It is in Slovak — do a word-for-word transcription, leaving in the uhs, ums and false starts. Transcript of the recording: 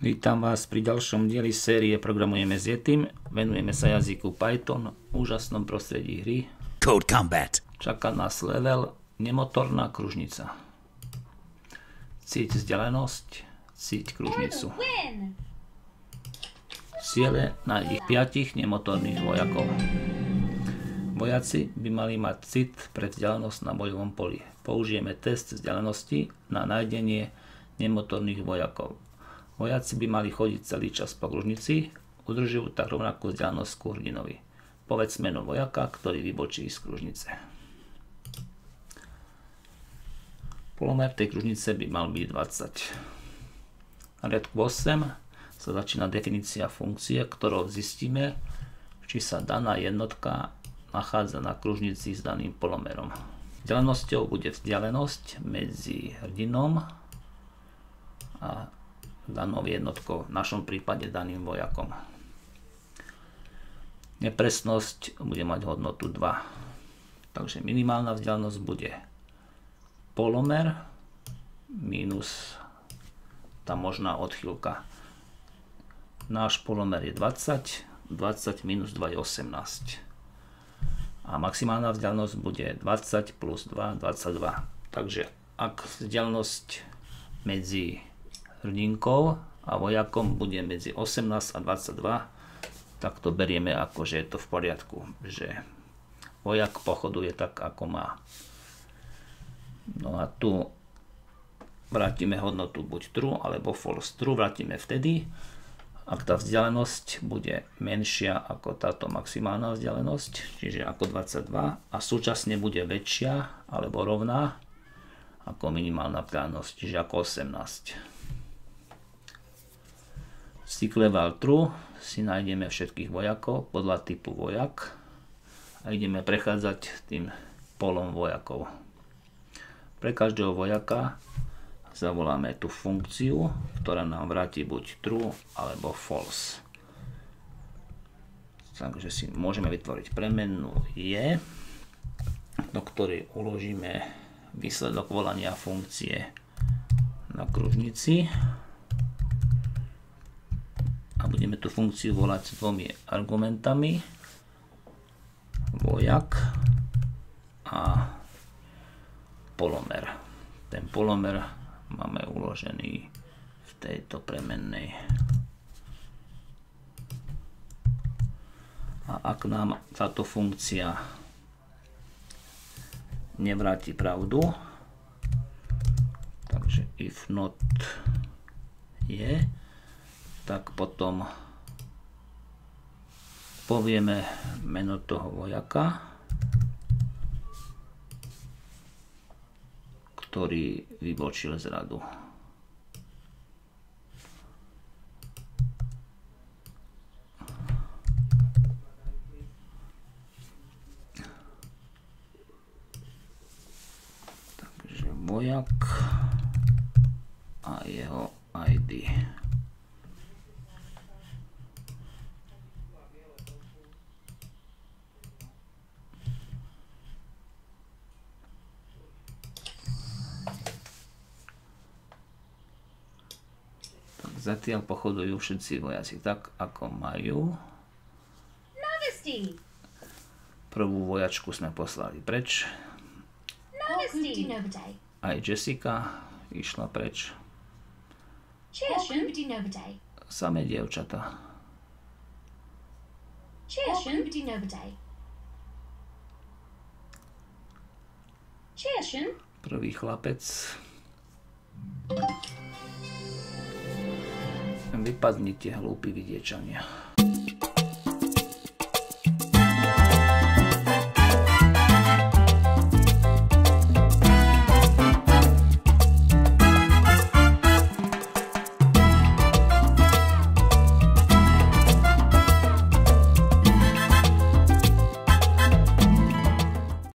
Vítam vás pri ďalšom dieli série Programujeme s Yetim. Venujeme sa jazyku Python v úžasnom prostredí hry Code Combat. Čaká nás level nemotorná kružnica. Cíť vzdialenosť, cíť kružnicu. Ciele na ich piatich nemotorných vojakov. Vojaci by mali mať cit pre vzdialenosť na bojovom poli. Použijeme test vzdialenosti na nájdenie nemotorných vojakov. Vojaci by mali chodiť celý čas po kružnici, udržujú tak rovnakú vzdialenosť ku hrdinovi. Povedz meno vojaka, ktorý vybočí z kružnice. Polomer tej kružnice by mal byť dvadsať. Na riadku osem sa začína definícia funkcie, ktorou zistíme, či sa daná jednotka nachádza na kružnici s daným polomerom. Vzdialenosťou bude vzdialenosť medzi hrdinom a danou jednotkou, v našom prípade daným vojakom. Nepresnosť bude mať hodnotu dva. Takže minimálna vzdialenosť bude polomer minus tá možná odchýlka. Náš polomer je dvadsať, dvadsať minus dva je osemnásť. A maximálna vzdialenosť bude dvadsať plus dva, dvadsaťdva. Takže ak vzdialenosť medzi hrdinkou a vojakom bude medzi osemnásť a dvadsaťdva, tak to berieme ako, že je to v poriadku, že vojak pochoduje tak, ako má. No a tu vrátime hodnotu buď true alebo false. True vrátime vtedy, ak tá vzdialenosť bude menšia ako táto maximálna vzdialenosť, čiže ako dvadsaťdva, a súčasne bude väčšia alebo rovná ako minimálna vzdialenosť, čiže ako osemnásť. V cykle val true si nájdeme všetkých vojakov podľa typu vojak a ideme prechádzať tým polom vojakov. Pre každého vojaka zavoláme tú funkciu, ktorá nám vráti buď true alebo false. Takže si môžeme vytvoriť premennú je, do ktorej uložíme výsledok volania funkcie na kružnici. A budeme tú funkciu volať s dvomi argumentami. Vojak a polomer. Ten polomer máme uložený v tejto premennej. A ak nám táto funkcia nevráti pravdu, takže if not je, tak potom povieme meno toho vojaka, ktorý vybočil z radu. Takže vojak a jeho í dé. Zatiaľ pochodujú všetci vojaci tak, ako majú. Prvú vojačku sme poslali preč. Aj Jessica išla preč. Samé dievčatá. Prvý chlapec. Vypadnite, hlúpi vidiečania.